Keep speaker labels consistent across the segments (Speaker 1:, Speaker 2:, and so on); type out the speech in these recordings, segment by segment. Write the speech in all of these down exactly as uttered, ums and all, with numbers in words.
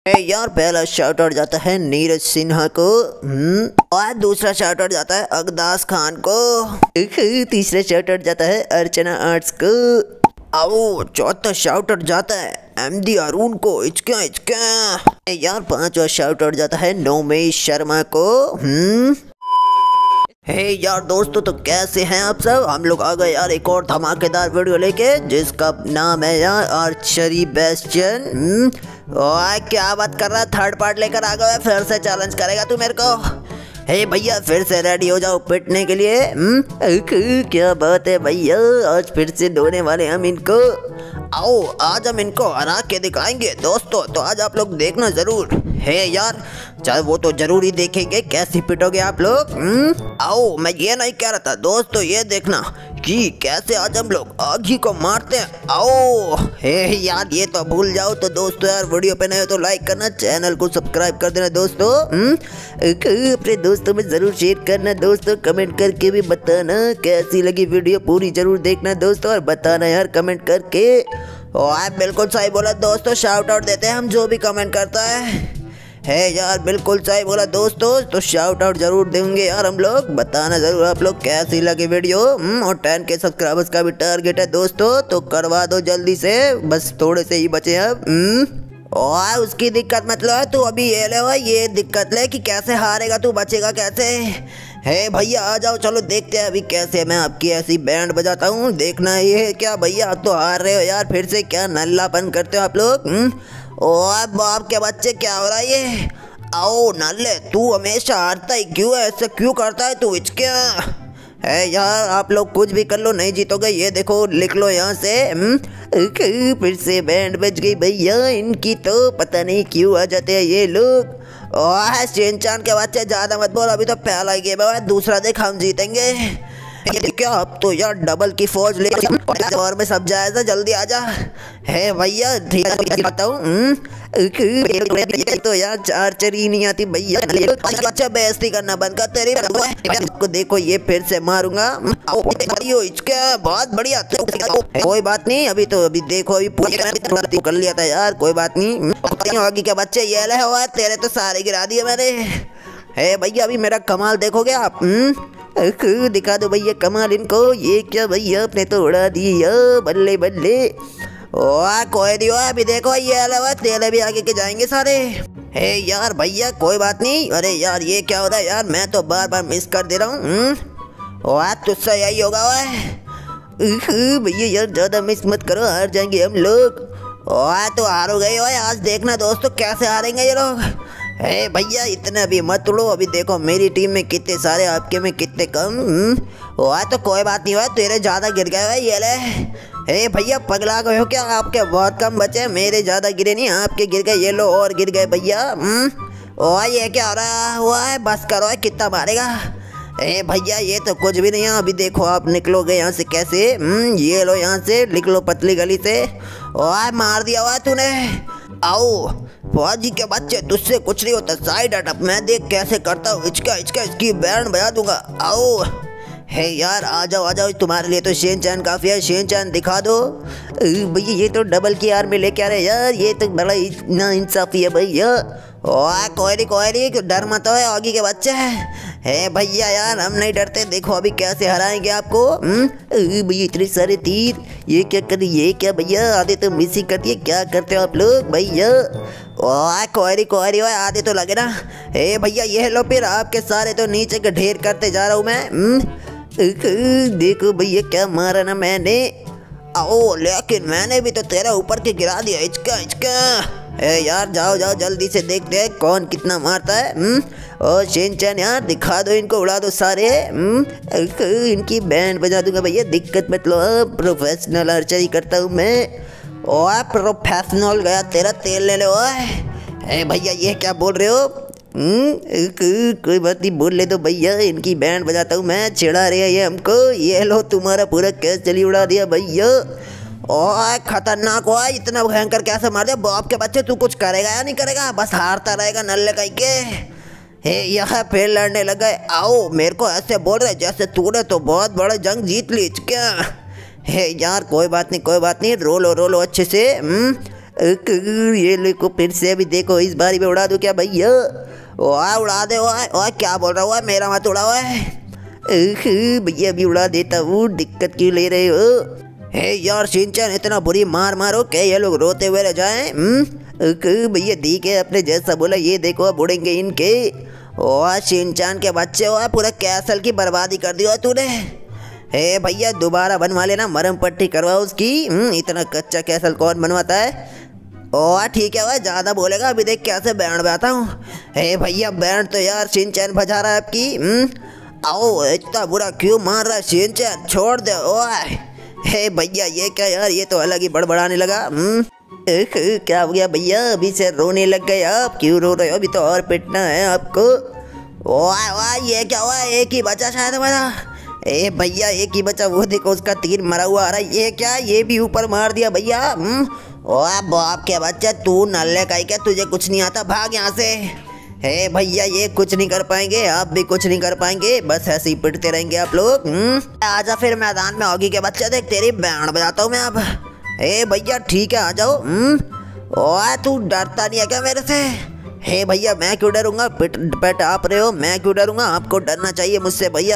Speaker 1: ए यार, पहला shout out जाता है नीरज सिन्हा को। हम्म और दूसरा शाउट आउट जाता है अगदास खान को। तीसरा शाउट आउट जाता है अर्चना आर्ट्स को। आओ, चौथा शाउट आउट जाता है एमडी अरुण को। इचका इचका। ए यार, पांचवा शाउट आउट जाता है नोमेश शर्मा को। हम्म हे hey यार दोस्तों, तो कैसे हैं आप सब। हम लोग आ गए यार एक और धमाकेदार वीडियो लेके, जिसका नाम है यार आर्चरी बेस्टियन। ओए क्या बात कर रहा है, थर्ड पार्ट लेकर आ गया, फिर से चैलेंज करेगा तू मेरे को। हे hey भैया, फिर से रेडी हो जाओ पिटने के लिए। क्या बात है भैया, आज फिर से धोने वाले हम इनको। आओ, आज हम इनको हरा के दिखाएंगे दोस्तों, तो आज आप लोग देखना जरूर। है hey यार, चाहे वो तो जरूर ही देखेंगे कैसे पिटोगे आप लोग। आओ, मैं ये नहीं कह रहा था दोस्तों, ये देखना कि कैसे आज हम लोग आगी को मारते हैं। आओ हे hey यार, ये तो भूल जाओ। तो दोस्तों यार, वीडियो पे नए हो तो लाइक करना, चैनल को सब्सक्राइब कर देना दोस्तों। अपने दोस्तों में जरूर शेयर करना दोस्तों, कमेंट करके भी बताना कैसी लगी वीडियो, पूरी जरूर देखना दोस्तों और बताना यार कमेंट करके। और बिल्कुल सही बोला दोस्तों, शाउट आउट देते हैं हम जो भी कमेंट करता है। है यार, बिल्कुल सही बोला दोस्तों, तो शाउट आउट जरूर देंगे यार हम लोग। बताना जरूर आप लोग कैसी लगी वीडियो। और टेन के सब्सक्राइबर्स का भी टारगेट है दोस्तों, तो करवा दो जल्दी से, बस थोड़े से ही बचे अब। और उसकी दिक्कत मतलब तू अभी ये ले, ये दिक्कत ले कि कैसे हारेगा तू, बचेगा कैसे। है भैया आ जाओ, चलो देखते हैं अभी कैसे मैं आपकी ऐसी बैंड बजाता हूँ। देखना ये क्या भैया, आप तो हार रहे हो यार फिर से, क्या नल्लापन करते हो आप लोग। ओए बाप के बच्चे, क्या हो रहा है ये। आओ नल्ले, तू हमेशा हारता ही क्यों है, ऐसे क्यों करता है तू। क्या है यार, आप लोग कुछ भी कर लो नहीं जीतोगे, ये देखो लिख लो यहाँ से। फिर से बैंड बज गई भैया इनकी, तो पता नहीं क्यों आ जाते हैं ये लोग। ओह शेनचान के बच्चे, ज्यादा मत बोल, अभी तो पहला गेम है, दूसरा देख हम जीतेंगे। क्या अब तो यार डबल की फौज ले और में सब जाएगा, जल्दी आजा। है भैया बताता हूँ, तो यार आर्चरी नहीं आती भैया। अच्छा बेइज्जती करना बंद कर तेरी को, देखो ये फिर से मारूंगा। इसका बहुत बढ़िया, कोई बात नहीं, अभी तो अभी देखो अभी पूरी कर लिया था यार, कोई बात नहीं। आगे के बच्चे ये ले हुआ, तेरे तो सारे गिरा दिए मैंने। है भैया, अभी मेरा कमाल देखोगे आप। दिखा दो भैया कमाल इनको। ये क्या भैया, आपने तो उड़ा दिया, बल्ले बल्ले। ओह कोई नहीं, अभी देखो ये अलावा तेरे भी आगे के जाएंगे सारे। हे यार भैया, कोई बात नहीं। अरे यार ये क्या हो रहा है यार, मैं तो बार बार मिस कर दे रहा हूँ। ओह तुझसे यही होगा भैया, यार ज्यादा मिस मत करो, हार जाएंगे हम लोग। ओह तो हारो गए हो आज, देखना दोस्तों कैसे हारेंगे ये लोग। हे भैया, इतना भी मत उड़ो, अभी देखो मेरी टीम में कितने सारे, आपके में कितने कम। वाह तो कोई बात नहीं, हुआ तेरे ज़्यादा गिर गए भाई ये ले। हे भैया पगला गए हो क्या, आपके बहुत कम बचे, मेरे ज़्यादा गिरे नहीं, आपके गिर गए, ये लो और गिर गए भैया। वाह ये क्या हो रहा हुआ है, बस करो, कितना मारेगा। ए भैया ये तो कुछ भी नहीं है, अभी देखो आप निकलोगे यहाँ से कैसे। ये लो यहाँ से निकलो पतली गली से। वाह मार दिया हुआ तूने। आओ फौजी के बच्चे, तुझसे कुछ नहीं होता, साइड हट, मैं देख कैसे करता हूँ। इसका इसका इसकी बैंड बजा दूंगा। आओ है यार, आ जाओ आ जाओ, तुम्हारे लिए तो शेनचान काफी है, शेनचान दिखा दो। भैया ये तो डबल की आर में लेके आ रहे यार, ये तो बड़ा ना इंसाफी है भैया। ओह कोई नहीं कोई नहीं, डर मत हो आगे के बच्चे है भैया, यार हम नहीं डरते, देखो अभी कैसे हराएंगे आपको। भैया इतने सारे तीर, ये क्या कर, ये क्या भैया, आधे तो मिस ही कर दिए, क्या करते हो आप लोग भैया। ओह कोई नहीं कोई नहीं, आधे तो लगे ना। हे भैया ये लो, फिर आपके सारे तो नीचे के ढेर करते जा रहा हूँ मैं। देखो भैया क्या मारा ना मैंने। आओ लेकिन मैंने भी तो तेरा ऊपर के गिरा दिया। इचका इचका। ए यार जाओ जाओ जल्दी से देखते हैं कौन कितना मारता है। हम्म और शेनचान यार दिखा दो इनको, उड़ा दो सारे। हम्म इनकी बैंड बजा दूंगा भैया, दिक्कत मत लो, प्रोफेशनल आर्चरी करता हूँ मैं। ओए प्रोफेशनल गया तेरा तेल ले लो। ओए भैया ये क्या बोल रहे हो। कोई बात नहीं, बोल ले दो भैया, इनकी बैंड बजाता हूँ मैं, चिढ़ा रहे हैं ये हमको। ये लो तुम्हारा पूरा कैस चली उड़ा दिया भैया। ओह खतरनाक हुआ, इतना भयंकर कैसे मार दिया। बाप के बच्चे तू कुछ करेगा या नहीं करेगा, बस हारता रहेगा नल्ले कहीं के। हे यहाँ फिर लड़ने लग गए। आओ मेरे को ऐसे बोल रहे जैसे तूने तो बहुत बड़ा जंग जीत ली क्या। हे यार कोई बात नहीं कोई बात नहीं, रोलो रोलो अच्छे से। अक, ये देखो फिर से अभी देखो इस बारी में उड़ा दूं क्या भैया? ओए उड़ा दे ओए ओए क्या बोल रहा हुआ मेरा मत उड़ा हुआ है। अक, भैया अभी उड़ा देता हूँ, दिक्कत क्यों ले रहे हो? हे यार शिनचैन इतना बुरी मार मारो क्या ये लोग रोते हुए रह जाए? अक, भैया ठीक है अपने जैसा बोला, ये देखो अब उड़ेंगे इनके। ओए शिनचैन के बच्चे हो पूरा कैसल की बर्बादी कर दिया तूने। हे भैया दोबारा बनवा लेना, मरम पट्टी करवा उसकी। इतना कच्चा कैसल कौन बनवाता है? ओह ठीक है, वह ज़्यादा बोलेगा अभी देख कैसे बैंड बजाता हूँ। हे भैया बैंड तो यार शिनचैन बजा रहा है आपकी। आओ इतना बुरा क्यों मार रहा है शिनचैन, छोड़ दे ओए। हे भैया ये क्या यार, ये तो अलग ही बड़बड़ाने लगा। क्या हो गया भैया, अभी से रोने लग गए आप? क्यों रो रहे हो, अभी तो और पिटना है आपको। ओए ओए ये क्या हुआ, एक ही बचा शायद हमारा। ए भैया एक ही बचा, वो देखो उसका तीर मरा हुआ आ रहा है। ये क्या, ये भी ऊपर मार दिया भैया। ओए बाप के बच्चे तू नल्ले का ही क्या, तुझे कुछ नहीं आता, भाग यहाँ से। हे भैया ये कुछ नहीं कर पाएंगे, आप भी कुछ नहीं कर पाएंगे, बस ऐसे ही पिटते रहेंगे आप लोग। आजा फिर मैदान में ऑगी के बच्चे, देख तेरी बैंड बजाता हूँ मैं अब। हे भैया ठीक है आ जाओ। ओए तू डरता नहीं है क्या मेरे से? हे भैया मैं क्यों डरूंगा, पिट पिट आप रहे हो, मैं क्यों डरूंगा, आपको डरना चाहिए मुझसे भैया।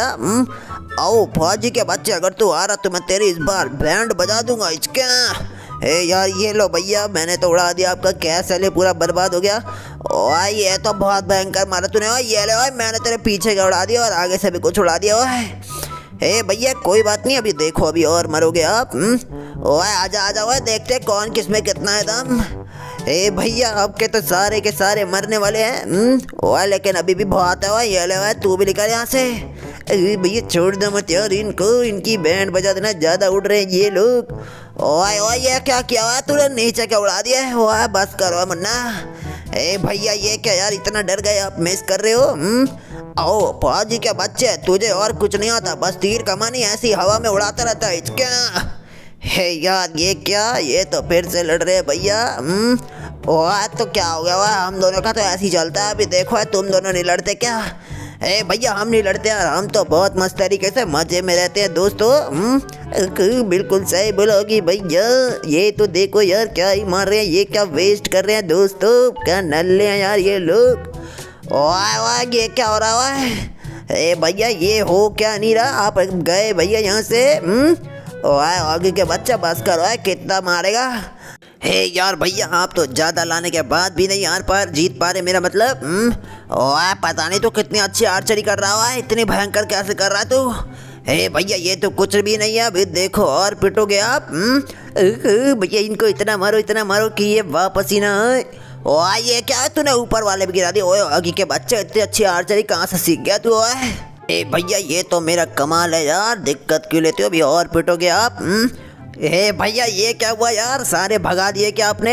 Speaker 1: आओ फौजी के बच्चे, अगर तू आ रहा तो मैं तेरी इस बार बैंड बजा दूंगा इसका। हे यार ये लो भैया, मैंने तो उड़ा दिया आपका कैसल पूरा बर्बाद हो गया। ओए ये तो बहुत भयंकर मारा तूने। ओए ये ले ओए, मैंने तेरे पीछे का उड़ा दिया और आगे से भी कुछ उड़ा दिया। ओए हे भैया कोई बात नहीं, अभी देखो अभी और मरोगे आप। ओए आजा आजा, ओए देखते कौन किसमें कितना है दम। ए भैया आपके तो सारे के सारे मरने वाले हैं। ओए लेकिन अभी भी बहुत है। ओए ये ले ओए तू भी निकल यहाँ से। भैया छोड़ दो मत यार इनको, इनकी बैंड बजा देना, ज़्यादा उड़ रहे हैं ये लोग। ओए ओए ये क्या किया हुआ तूने, नीचे क्या उड़ा दिया है? ओए बस करो मुन्ना। ए भैया ये क्या यार, इतना डर गए आप, मिस कर रहे हो। आओ फौजी के बच्चे, तुझे और कुछ नहीं आता, बस तीर कमानी ऐसी हवा में उड़ाता रहता है क्या? हे यार ये क्या, ये तो फिर से लड़ रहे हैं भैया। ओह तो क्या हो गया हुआ, हम दोनों का तो ऐसे ही चलता है। अभी देखो है तुम दोनों नहीं लड़ते क्या? ए भैया हम नहीं लड़ते यार, हम तो बहुत मस्त तरीके से मजे में रहते हैं दोस्तों। बिल्कुल सही बोलोगी भैया, ये तो देखो यार क्या ही मार रहे हैं, ये क्या वेस्ट कर रहे हैं दोस्तों, क्या नल्ले हैं यार ये लोग। ओए ओए ये क्या हो रहा है? ए भैया ये हो क्या नहीं रहा, आप गए भैया यहाँ से। ओए आगे के बच्चा बस करो, है कितना मारेगा। हे यार भैया आप तो ज़्यादा लाने के बाद भी नहीं यार पर जीत पा रहे, मेरा मतलब। ओए पता नहीं तो कितनी अच्छी आर्चरी कर रहा है, इतनी भयंकर कैसे कर रहा है तू। हे भैया ये तो कुछ भी नहीं है, अभी देखो और पिटोगे आप। भैया इनको इतना मारो इतना मारो कि ये वापस ही ना आए। ओए ये क्या है, तूने ऊपर वाले भी गिरा दिए। ओए आगे के बच्चे इतनी अच्छी आर्चरी कहाँ से सीख गया तू? ओए ए भैया ये तो मेरा कमाल है यार, दिक्कत क्यों लेते हो, अभी और पिटोगे आप। ए भैया ये क्या हुआ यार, सारे भगा दिए क्या आपने?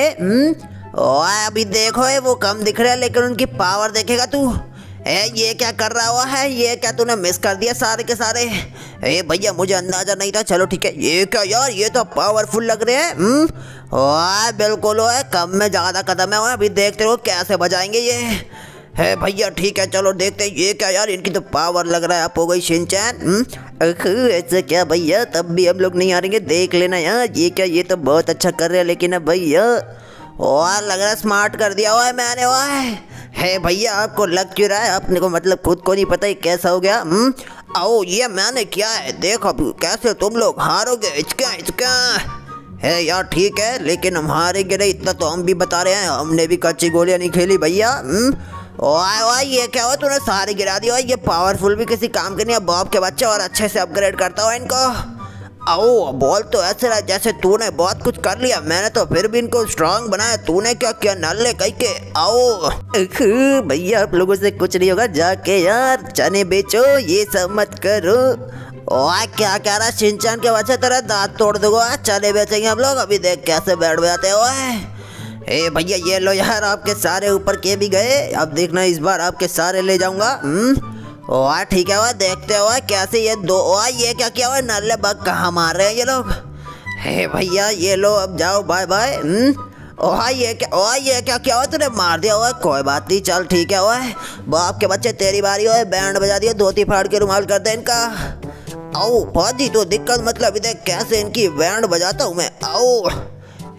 Speaker 1: ओए अभी देखो है वो कम दिख रहे हैं लेकिन उनकी पावर देखेगा तू। ए ये क्या कर रहा हुआ है, ये क्या तूने मिस कर दिया सारे के सारे। ए भैया मुझे अंदाजा नहीं था, चलो ठीक है। ये क्या यार, ये तो पावरफुल लग रहे हैं। ओए बिल्कुल है, कम में ज़्यादा कदम है। अभी देखते रहो कैसे बजाएंगे ये। है भैया ठीक है चलो देखते हैं। ये क्या यार, इनकी तो पावर लग रहा है आप हो गई शिनचैन। ऐसा क्या भैया, तब भी हम लोग नहीं हारेंगे, देख लेना यार। ये क्या, ये तो बहुत अच्छा कर रहे हैं लेकिन अब भैया और लग रहा है स्मार्ट कर दिया हुआ है मैंने। हुआ है भैया आपको लग क्यों रहा है, अपने को मतलब खुद को नहीं पता ही कैसा हो गया। आओ ये मैंने क्या है, देखो कैसे तुम लोग हारोगे। इसका इसका है यार ठीक है, लेकिन हम हारेंगे नहीं इतना तो हम भी बता रहे हैं, हमने भी कच्ची गोलियां नहीं खेली भैया। ओए ओए ये क्या हुआ, तूने सारे गिरा दिया। ये पावरफुल भी किसी काम के नहीं, अब बाप के बच्चे और अच्छे से अपग्रेड करता हूँ इनको। आओ बोल तो ऐसे रहा जैसे तूने बहुत कुछ कर लिया, मैंने तो फिर भी इनको स्ट्रांग बनाया, तूने क्या किया नल्ले कहीं के। आओ भैया आप लोगों से कुछ नहीं होगा, जाके यार चने बेचो, ये सब मत करो। ओए क्या कह रहा शिनचैन के बच्चे, तेरा दांत तोड़ दूंगा, चने बेचेंगे हम लोग। अभी देख कैसे बैठ जाते हो। ए भैया ये लो यार, आपके सारे ऊपर के भी गए, अब देखना इस बार आपके सारे ले जाऊंगा। ओह ठीक है, वह देखते हो कैसे ये दो। ओह ये क्या किया हुआ, नल्ले बग कहाँ मार रहे हैं ये लोग। हे भैया ये लो अब जाओ बाय बाय। ओह ये क्या, ओह ये क्या किया हुआ, तूने मार दिया हुआ। कोई बात नहीं चल ठीक है। ओह बाप के बच्चे तेरी बारी हो, बैंड बजा दिया, धोती फाड़ के रुमाल कर दे इनका। आओ फौजी तो दिक्कत मतलब, देख कैसे इनकी बैंड बजाता हूँ मैं। आओ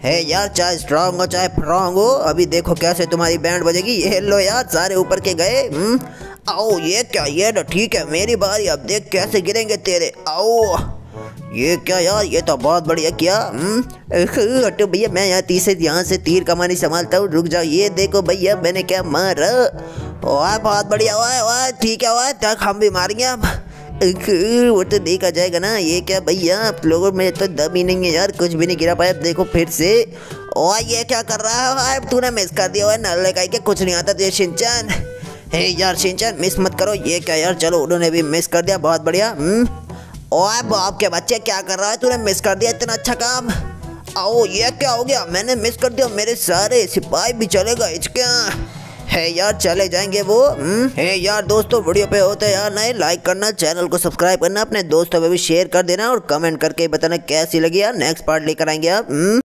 Speaker 1: है यार, चाहे स्ट्रांग हो चाहे फ्रॉन्ग हो, अभी देखो कैसे तुम्हारी बैंड बजेगी। ये लो यार, सारे ऊपर के गए। हम्म, आओ ये क्या, ये तो ठीक है, मेरी बारी, अब देख कैसे गिरेंगे तेरे। आओ ये क्या यार, ये तो बहुत बढ़िया किया। हटो भैया, मैं यहाँ तीसरे यहाँ से तीर कमानी संभालता हूँ, रुक जाओ। ये देखो भैया मैंने क्या मारा। वाह बहुत बढ़िया, वाह वाह ठीक है, वाह तक हम भी मारेंगे अब। वो तो देखा जाएगा ना। ये क्या भैया, आप लोगों में तो दम ही नहीं है यार, कुछ भी नहीं गिरा पाया। देखो फिर से। और ये क्या कर रहा है, तूने मिस कर दिया है, नल लगाई के कुछ नहीं आता तुझे शिनचैन। हे यार शिनचैन मिस मत करो। ये क्या यार, चलो उन्होंने भी मिस कर दिया, बहुत बढ़िया। हम्म, ओए बाप के बच्चे क्या कर रहा है, तूने मिस कर दिया इतना अच्छा काम। आओ ये क्या हो गया, मैंने मिस कर दिया, मेरे सारे सिपाही भी चले गए क्या है यार, चले जाएंगे वो। हम्म, है यार दोस्तों, वीडियो पे होते यार नए, लाइक करना, चैनल को सब्सक्राइब करना, अपने दोस्तों में भी शेयर कर देना और कमेंट करके बताना कैसी लगी यार। नेक्स्ट पार्ट लेकर आएंगे आप।